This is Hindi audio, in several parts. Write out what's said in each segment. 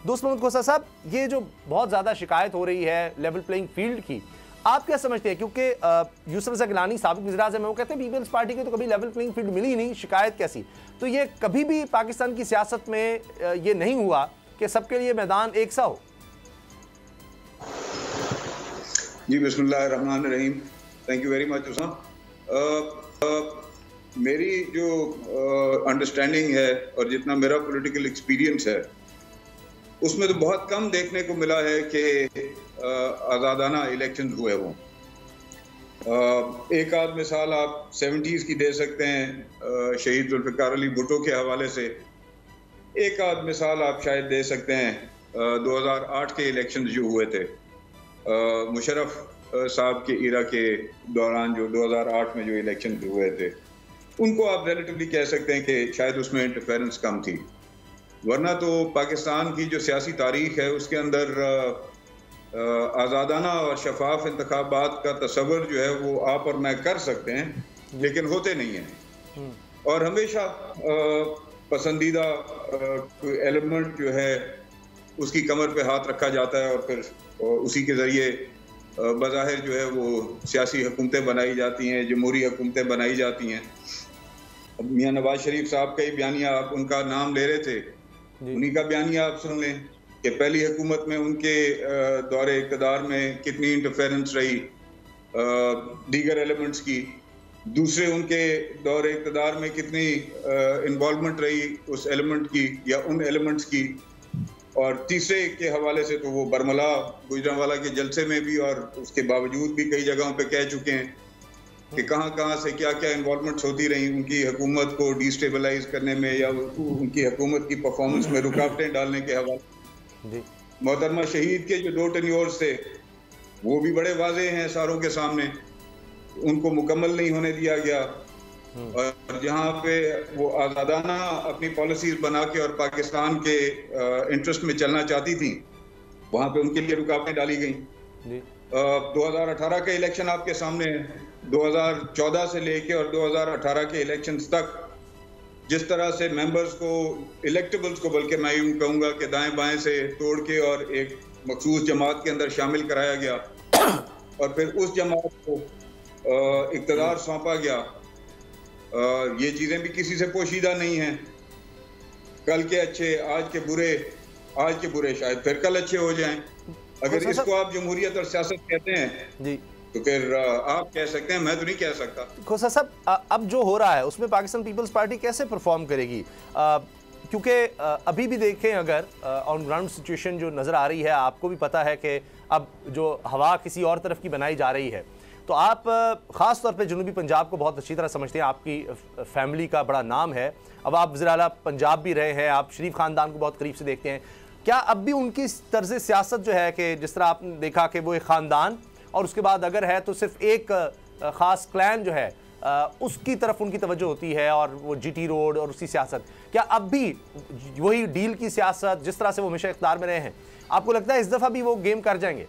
दोस्त मोहम्मद खोसा साहब, ये जो बहुत ज़्यादा शिकायत हो रही है लेवल प्लेइंग फील्ड की, आप क्या समझते हैं? क्योंकि यूसुफ रज़ा गिलानी साबिक़ वज़ीर-ए-आज़म है, वो कहते हैं पीपल्स पार्टी की तो कभी लेवल प्लेइंग फील्ड मिली ही नहीं, शिकायत कैसी? तो ये कभी भी पाकिस्तान की सियासत में ये नहीं हुआ कि सबके लिए मैदान एक सा हो। जी बिस्मिल्लाहिर्रहमानिर्रहीम, thank you very much Usman. मेरी जो अंडरस्टैंडिंग है और जितना मेरा पॉलिटिकल एक्सपीरियंस है उसमें तो बहुत कम देखने को मिला है कि आज़ादाना इलेक्शन हुए हों। एक आध मिसाल आप 70s की दे सकते हैं शहीद जुल्फ़िकार अली भुट्टो के हवाले से, एक आध मिसाल आप शायद दे सकते हैं 2008 के इलेक्शन जो हुए थे मुशर्रफ साहब के इरा के दौरान, जो 2008 में जो इलेक्शन हुए थे, उनको आप रिलेटिवली कह सकते हैं कि शायद उसमें इंटरफेरेंस कम थी। वरना तो पाकिस्तान की जो सियासी तारीख है उसके अंदर आज़ादाना और शफाफ इंतखाबात का तस्वर जो है वो आप और मैं कर सकते हैं, लेकिन होते नहीं हैं। और हमेशा पसंदीदा एलिमेंट जो है उसकी कमर पे हाथ रखा जाता है और फिर उसी के ज़रिए बज़ाहिर जो है वो सियासी हुकूमतें बनाई जाती हैं, जमहूरी हुकूमतें बनाई जाती हैं। अब मियाँ नवाज शरीफ साहब का ही बयानिया, आप उनका नाम ले रहे थे, उन्हीं का बयानिया आप सुन लें कि पहली हुकूमत में उनके दौरे इक़्तिदार में कितनी इंटरफेरेंस रही दीगर एलिमेंट्स की, दूसरे उनके दौरे इक़्तिदार में कितनी इन्वॉल्वमेंट रही उस एलिमेंट की या उन एलिमेंट्स की, और तीसरे के हवाले से तो वो बरमला गुजरांवाला के जलसे में भी और उसके बावजूद भी कई जगहों पे कह चुके हैं कि कहाँ से क्या क्या इन्वॉल्वमेंट्स होती रही उनकी हुकूमत को डिस्टेबलाइज करने में या उनकी हुकूमत की परफॉर्मेंस में रुकावटें डालने के हवाले। मोहतरमा शहीद के जो 2 टेन्योर्स थे वो भी बड़े वाज़ेह हैं सारों के सामने, उनको मुकम्मल नहीं होने दिया गया। और जहाँ पे वो आज़ादाना अपनी पॉलिसीज बना के और पाकिस्तान के इंटरेस्ट में चलना चाहती थी, वहाँ पे उनके लिए रुकावटें डाली गई। 2018 का इलेक्शन आपके सामने है, 2014 से लेके और 2018 के इलेक्शंस तक जिस तरह से मेंबर्स को, इलेक्टेबल्स को, बल्कि मैं यूँ कहूँगा कि दाएं बाएं से तोड़ के और एक मखसूस जमात के अंदर शामिल कराया गया और फिर उस जमात को इक़्तिदार सौंपा गया। ये चीज़ें भी किसी से पोशीदा नहीं हैं। कल के अच्छे आज के बुरे शायद फिर कल अच्छे हो जाएं। अगर इसको आप जमहूरियत और सियासत कहते हैं जी, तो फिर आप कह सकते हैं, मैं तो नहीं कह सकता। खोसा साहब, अब जो हो रहा है उसमें पाकिस्तान पीपल्स पार्टी कैसे परफॉर्म करेगी? क्योंकि अभी भी देखें अगर ऑन ग्राउंड सिचुएशन जो नज़र आ रही है, आपको भी पता है कि अब जो हवा किसी और तरफ की बनाई जा रही है, तो आप ख़ास तौर पे जनूबी पंजाब को बहुत अच्छी तरह समझते हैं, आपकी फैमिली का बड़ा नाम है, अब आप वज़ीर आला पंजाब भी रहे हैं, आप शरीफ ख़ानदान को बहुत करीब से देखते हैं। क्या अब भी उनकी तर्ज सियासत जो है कि जिस तरह आपने देखा कि वो एक ख़ानदान और उसके बाद अगर है तो सिर्फ एक ख़ास क्लैन जो है उसकी तरफ उनकी तवज्जो होती है और वो GT रोड और उसकी सियासत, क्या अब भी वही डील की सियासत जिस तरह से वो हमेशा इख्तियार में रहे हैं, आपको लगता है इस दफ़ा भी वो गेम कर जाएंगे?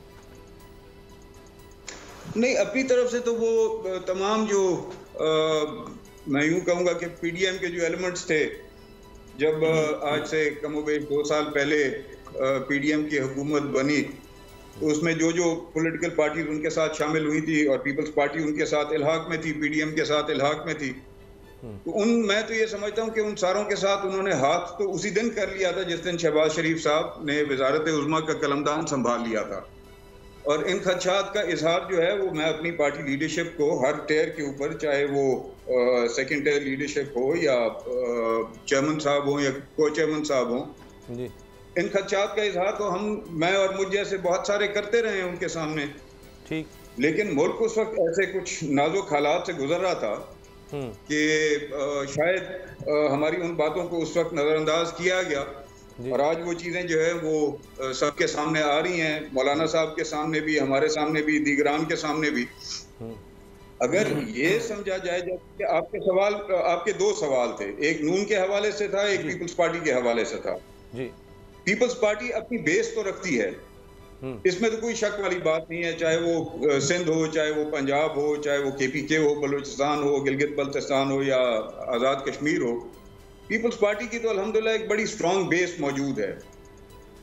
नहीं, अपनी तरफ से तो वो तमाम जो मैं यूँ कहूँगा कि PDM के जो एलिमेंट्स थे, जब आज से कमोबेश 2 साल पहले PDM की हुकूमत बनी, तो उसमें जो जो पॉलिटिकल पार्टीज उनके साथ शामिल हुई थी और पीपल्स पार्टी उनके साथ इल्हाक में थी, PDM के साथ इल्हाक में थी, तो मैं तो ये समझता हूँ कि उन सारों के साथ उन्होंने हाथ तो उसी दिन कर लिया था जिस दिन शहबाज शरीफ साहब ने वजारत उज़्मा का कलमदान संभाल लिया था। और इन खदशात का इजहार जो है वो मैं अपनी पार्टी लीडरशिप को हर टेयर के ऊपर, चाहे वो सेकंड टेयर लीडरशिप हो या चेयरमैन साहब हो या को चेयरमैन साहब हो, इन खदशात का इजहार तो मैं और मुझ जैसे बहुत सारे करते रहे हैं उनके सामने। ठीक, लेकिन मुल्क उस वक्त ऐसे कुछ नाजुक हालात से गुजर रहा था कि शायद हमारी उन बातों को उस वक्त नज़रअंदाज किया गया और आज वो चीज़ें जो है वो सबके सामने आ रही हैं, मौलाना साहब के सामने भी, हमारे सामने भी, दीगरान के सामने भी। अगर ये समझा जाए जब आपके 2 सवाल थे, एक नून के हवाले से था, एक पीपल्स पार्टी के हवाले से था। पीपल्स पार्टी अपनी बेस तो रखती है, इसमें तो कोई शक वाली बात नहीं है, चाहे वो सिंध हो, चाहे वो पंजाब हो, चाहे वो KPK हो, बलूचिस्तान हो, गिलगित बल्तिस्तान हो या आज़ाद कश्मीर हो, पीपल्स पार्टी की तो अल्हम्दुलिल्लाह एक बड़ी स्ट्रॉन्ग बेस मौजूद है।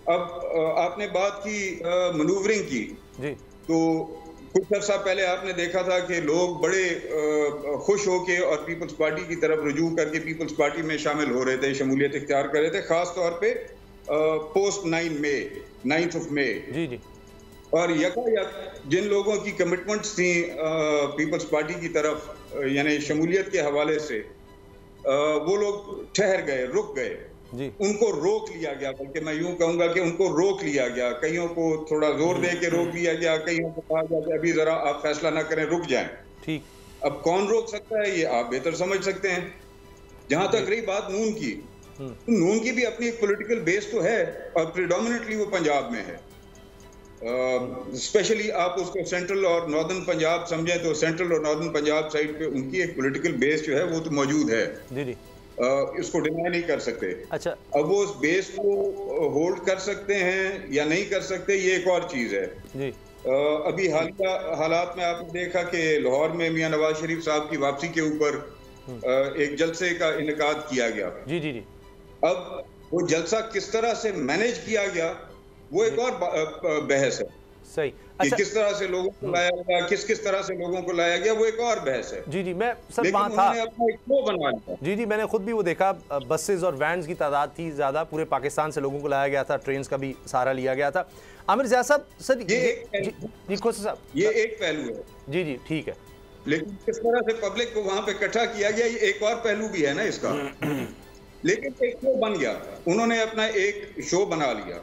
अब आपने बात की मनूवरिंग की जी। तो कुछ अर्सा पहले आपने देखा था कि लोग बड़े खुश होके और पीपल्स पार्टी की तरफ रुजू करके पीपल्स पार्टी में शामिल हो रहे थे, शमूलियत इख्तियार कर रहे थे, खास तौर पे पोस्ट 9th ऑफ मई। जी जी। और यकायक जिन लोगों की कमिटमेंट्स थी पीपल्स पार्टी की तरफ यानी शमूलियत के हवाले से, वो लोग ठहर गए, रुक गए जी। उनको रोक लिया गया, बल्कि मैं यूं कहूंगा कि उनको रोक लिया गया। कईयों को थोड़ा जोर दे के रोक लिया गया, कईयों को कहा गया कि अभी जरा आप फैसला ना करें, रुक जाएं। ठीक। अब कौन रोक सकता है ये आप बेहतर समझ सकते हैं। जहां तक रही बात नून की, नून की भी अपनी एक पॉलिटिकल बेस तो है और प्रिडोमिनेटली वो पंजाब में है। स्पेशली आप उसको सेंट्रल और नॉर्दर्न पंजाब समझें तो सेंट्रल और नॉर्दर्न पंजाब साइड पे उनकी एक पॉलिटिकल बेस जो है वो तो मौजूद है। जी जी। इसको डिनाई नहीं कर सकते। अच्छा, अब वो उस बेस को होल्ड कर सकते हैं या नहीं कर सकते, ये एक और चीज है जी। अभी हालिया हालात में आपने देखा कि लाहौर में मियां नवाज शरीफ साहब की वापसी के ऊपर एक जलसे का इनेकाद किया गया। जी जी जी। अब वो जलसा किस तरह से मैनेज किया गया वो एक और बहस है। सही। अच्छा, किस तरह से लोगों को लाया गया, किस तरह से लोगों को लाया गया, वो एक और बहस है। जी जी, मैं सर वहाँ था। अपना एक शो बना लिया। जी जी, मैंने खुद भी वो देखा, बसेस और वैन्स की तादाद थी ज़्यादा, पूरे पाकिस्तान से लोगों को लाया गया था, ट्रेन का भी सहारा लिया गया था। आमिर ज़िया साहब, सर जी खोसा साहब, ये एक पहलू है। जी जी, ठीक है। लेकिन किस तरह से पब्लिक को वहां पे इकट्ठा किया गया, ये एक और पहलू भी है ना इसका। लेकिन एक शो बन गया, उन्होंने अपना एक शो बना लिया।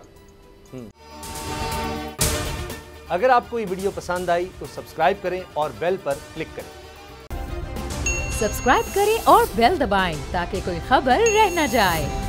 अगर आपको ये वीडियो पसंद आई तो सब्सक्राइब करें और बेल पर क्लिक करें। सब्सक्राइब करें और बेल दबाएं ताकि कोई खबर रह न जाए।